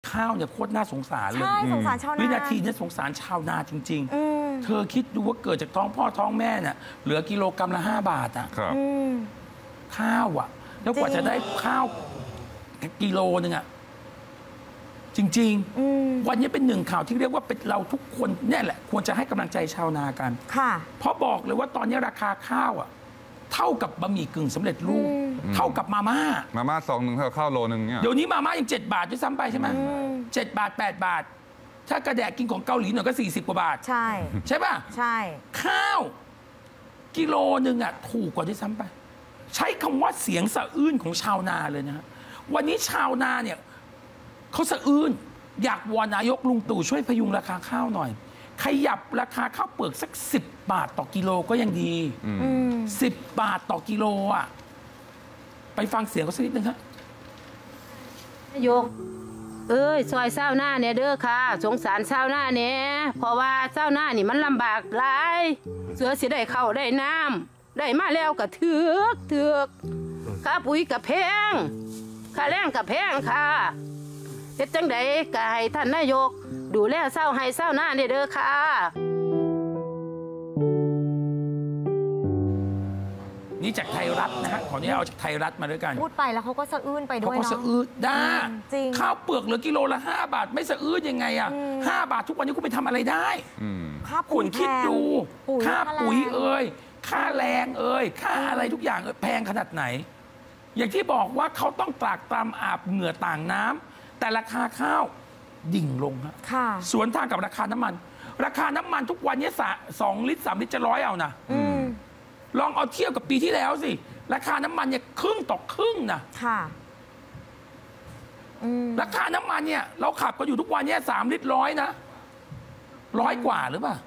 ข้าวเนี่ยโคตรน่าสงสารเลยใช่สงสารชาวนาวินาทีนี้สงสารชาวนาจริงๆเธอคิดดูว่าเกิดจากท้องพ่อท้องแม่เนี่ยเหลือกิโลกรัมละ5 บาทอ่ะข้าวอ่ะแล้วกว่าจะได้ข้าวกิโลนึงอ่ะจริงๆวันนี้เป็นหนึ่งข่าวที่เรียกว่าเป็นเราทุกคนเนี่ยแหละควรจะให้กำลังใจชาวนากันเพราะบอกเลยว่าตอนนี้ราคาข้าวอ่ะเท่ากับบะหมี่กึ่งสำเร็จรูปเท่ากับมาม่า 2 1เท่าข้าวโลนึงเนี่ยเดี๋ยวนี้มาม่ายัง7 บาทด้วยซ้ำไปใช่ไหม7 บาท8 บาทถ้ากระแดกกินของเกาหลีหน่อยก็40 กว่าบาทใช่ป่ะใช่ข้าวกิโลนึงอ่ะถูกกว่าด้วยซ้ำไปใช้คำว่าเสียงสะอื้นของชาวนาเลยนะฮะวันนี้ชาวนาเนี่ยเขาสะอื้นอยากวอนนายกลุงตู่ช่วยพยุงราคาข้าวหน่อยขยับราคาข้าวเปลือกสัก10 บาทต่อกิโลก็ยังดี10 บาทต่อกิโลอ่ะไปฟังเสียงเขาสักนิดนึงครับนายกซอยเศร้าหน้าเนี่ยเด้อค่ะสงสารเศร้าหน้าเนี่ยเพราะว่าเศร้าหน้านี่มันลำบากหลายเสือสิได้เข้าได้น้ำได้มาแล้วก็เถือกค่าปุ๋ยกับแพงค่าแรงกับแพงค่ะเฮ็ดจังใดก็ให้ท่านนายกดูแลเศร้าให้เศร้าหน้าเนี่ยเด้อค่ะนี่จากไทยรัฐนะฮะขออนุญาตเอาจากไทยรัฐมาด้วยกันพูดไปแล้วเขาก็สะอื้นไปด้วยเนาะเขาก็สะอื้นได้ข้าวเปลือกเหลือกิโลละ5 บาทไม่สะอื้นยังไงอ่ะ5 บาททุกวันนี้คุณไปทำอะไรได้คุณคิดดูค่าปุ๋ยค่าแรงค่าอะไรทุกอย่างแพงขนาดไหนอย่างที่บอกว่าเขาต้องตรากตรำอาบเหงื่อต่างน้ำแต่ราคาข้าวดิ่งลงครับสวนทางกับราคาน้ำมันทุกวันนี้2 ลิตร 3 ลิตรจะ100เอานะลองเอาเทียบกับปีที่แล้วสิราคาน้ำมันเนี่ยครึ่งต่อครึ่งนะราคาน้ำมันเนี่ยเราขับกันอยู่ทุกวันเนี่ย3 ลิตร100นะ100 กว่าหรือเปล่า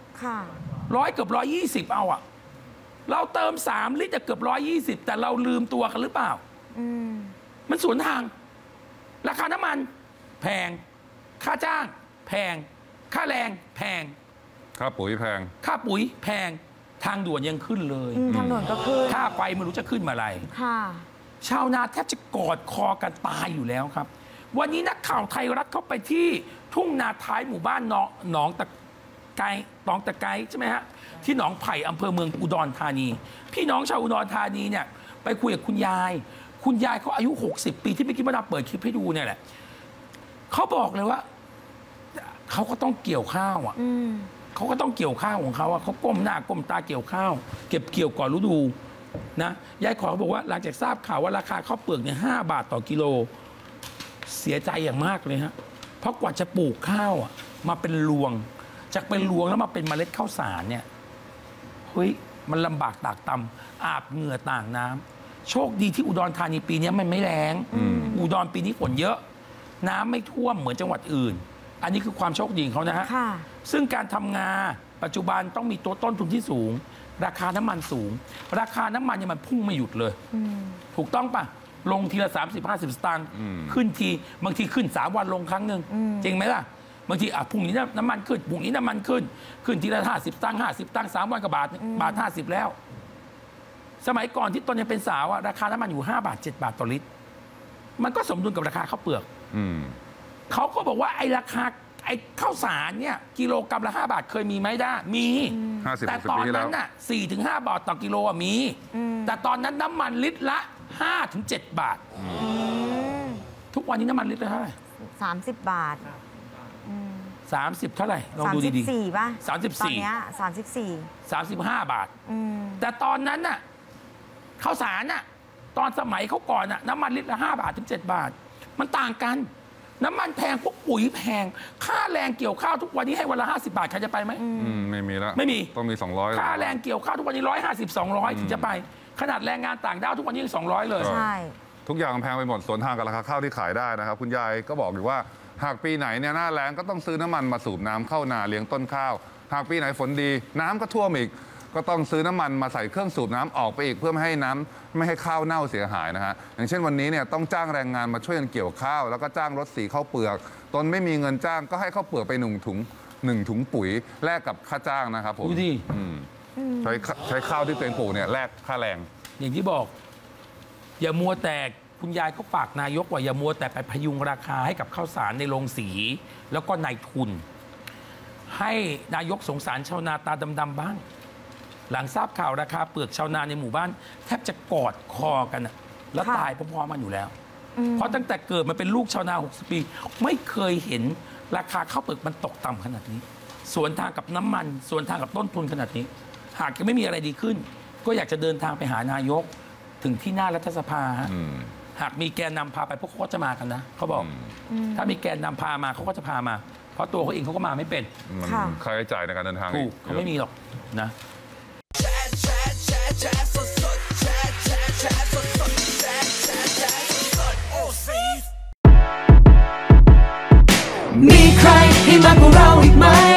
100 เกือบ120เอาอะเราเติม3 ลิตรเกือบ120แต่เราลืมตัวกันหรือเปล่ามันสวนทางราคาน้ำมันแพงค่าจ้างแพงค่าแรงแพงค่าปุ๋ยแพงทางด่วนยังขึ้นเลยทางด่วนก็ขึ้นค่าไฟไม่รู้จะขึ้นมาอะไรชาวนาแทบจะกอดคอกันตายอยู่แล้วครับวันนี้นักข่าวไทยรัฐเข้าไปที่ทุ่งนาท้ายหมู่บ้านหนองตะไกใช่ไหมฮะที่หนองไผ่อำเภอเมืองอุดรธานีพี่น้องชาวอุดรธานีเนี่ยไปคุยกับคุณยายเขาอายุ60 ปีที่ไม่คิดว่าจะเปิดคลิปให้ดูเนี่ยแหละเขาบอกเลยว่าเขาก็ต้องเกี่ยวข้าวอ่ะเขาก็ต้องเกี่ยวข้าวของเขาอ่ะเขาก้มหน้าก้มตาเกี่ยวข้าวเก็บเกี่ยวก่อนฤดูนะยายขอบอกว่าหลังจากทราบข่าวว่าราคาข้าวเปลือกเนี่ย5 บาทต่อกิโลเสียใจอย่างมากเลยฮะเพราะกว่าจะปลูกข้าวอ่ะมาเป็นรวงจากเป็นรวงแล้วมาเป็นเมล็ดข้าวสารเนี่ยเฮ้ยมันลำบากตากตำอาบเหงื่อต่างน้ำโชคดีที่อุดรธานีปีนี้มันไม่แรงอุดรปีนี้ฝนเยอะน้ำไม่ท่วมเหมือนจังหวัดอื่นอันนี้คือความโชคดีของเขานะฮะซึ่งการทำงานปัจจุบันต้องมีตัวต้นทุนที่สูงราคาน้ำมันสูงราคาน้ำมันเนี่ยมันพุ่งไม่หยุดเลยถูกต้องป่ะลงทีละ30-50 สตางค์ขึ้นทีบางทีขึ้น3 วันลงครั้งหนึ่งจริงไหมล่ะบางทีพรุ่งนี้น้ำมันขึ้นพรุ่งนี้น้ำมันขึ้นทีละ50 ตังค์50 ตังค์3 วันก็บาท 50แล้วสมัยก่อนที่ตอนยังเป็นสาวอะราคาน้ำมันอยู่5 บาท 7 บาทต่อลิตรมันก็สมดุลกับราคาข้าวเปลือกเขาก็บอกว่าไอ้ราคาไอ้ข้าวสารเนี่ยกิโลกรัมละ5 บาทเคยมีไหมได้มีแต่ตอนนั้นน่ะ4-5 บาทต่อกิโลอ่ะมีแต่ตอนนั้นน้ำมันลิตรละ5-7 บาททุกวันนี้น้ำมันลิตรละเท่าไหร่ 30 บาท 30เท่าไหร่ลองดูดีๆ 34ป่ะ 34 ตอนนี้ 35 บาทแต่ตอนนั้นน่ะข้าวสารน่ะตอนสมัยเขาก่อนน่ะน้ำมันลิตรละ5 บาทถึง7 บาทมันต่างกันน้ำมันแพงพวกปุ๋ยแพงค่าแรงเกี่ยวข้าวทุกวันนี้ให้วันละ50 บาทใครจะไปไหมไม่มีแล้วไม่มีต้องมี200 ค่าแรงเกี่ยวข้าวทุกวันนี้150-200ถึงจะไปขนาดแรงงานต่างด้าวทุกวันนี้ยัง200เลยใช่ทุกอย่างแพงไปหมดสวนทางกับราคาข้าวที่ขายได้นะครับคุณยายก็บอกอยู่ว่าหากปีไหนเนี่ยหน้าแล้งก็ต้องซื้อน้ำมันมาสูบน้ำเข้านาเลี้ยงต้นข้าวหากปีไหนฝนดีน้ำก็ท่วมอีกก็ต้องซื้อน้ำมันมาใส่เครื่องสูบน้ำออกไปอีกเพื่อไม่ให้ข้าวเน่าเสียหายนะฮะอย่างเช่นวันนี้เนี่ยต้องจ้างแรงงานมาช่วยกันเกี่ยวข้าวแล้วก็จ้างรถสีข้าวเปลือกตนไม่มีเงินจ้างก็ให้ข้าวเปลือกไป1 ถุงปุ๋ยแลกกับค่าจ้างนะครับผมใช้ข้าวที่ตัวเองปลูกเนี่ยแลกค่าแรงอย่างที่บอกอย่ามัวแตกคุณยายก็ฝากนายกว่าอย่ามัวแต่ไปพยุงราคาให้กับข้าวสารในโรงสีแล้วก็นายทุนให้นายกสงสารชาวนาตาดำๆบ้างหลังทราบข่าวราคาเปลือกชาวนาในหมู่บ้านแทบจะกอดคอกันแล้วตายพร้อมๆกันอยู่แล้วเพราะตั้งแต่เกิดมาเป็นลูกชาวนา60 ปีไม่เคยเห็นราคาข้าวเปลือกมันตกต่ำขนาดนี้สวนทางกับน้ำมันสวนทางกับต้นทุนขนาดนี้หากยังไม่มีอะไรดีขึ้นก็อยากจะเดินทางไปหานายกถึงที่หน้ารัฐสภาหากมีแกนนำพาไปพวกเขาจะมากันนะเขาบอกถ้ามีแกนนำพามาเขาก็จะพามาเพราะตัวเขาเองเขาก็มาไม่เป็นค่าใช้จ่ายในการเดินทางถูกเขาไม่มีหรอกนะมีใครให้มากกว่าเราอีกไหม